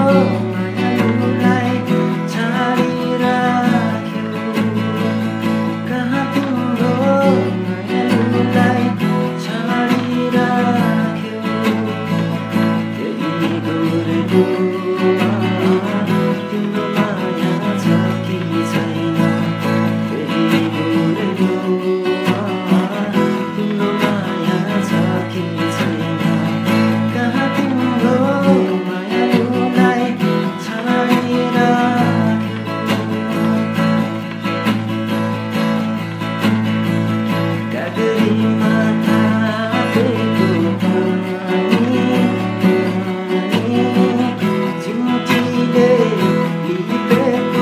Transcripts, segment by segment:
मायालुलाई छाडी राख्यो कहाँ तिम्रो मायालुलाई छाडी राख्यो त्यही गोरेटोमा तिम्रो माया छ कि छैन त्यही गोरेटोमा तिम्रो माया छ कि छैन कहाँ तिम्रो मायालुलाई छाडी राख्यो कागरीमा तातेको पानी चिम्टीले लिपेको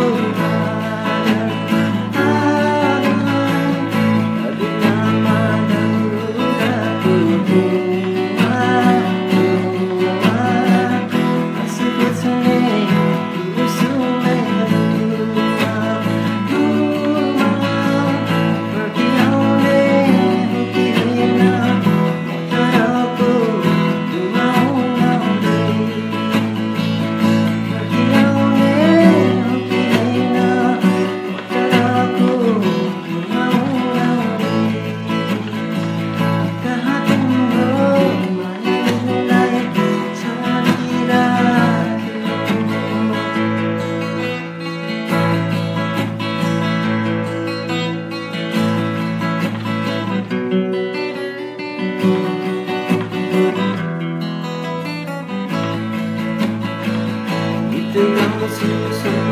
अदिनामा दौडाको धुवा हाँसेको छने कुसुमहरूमा फर्किआउने हो कि होइन तरको घुमाउनाउँदै फर्किआउने हो कि होइन तरको घुमाउनाउँदै कहाँ तिम्रो मायालुलाई छाडी राख्यो गीत गाउँछु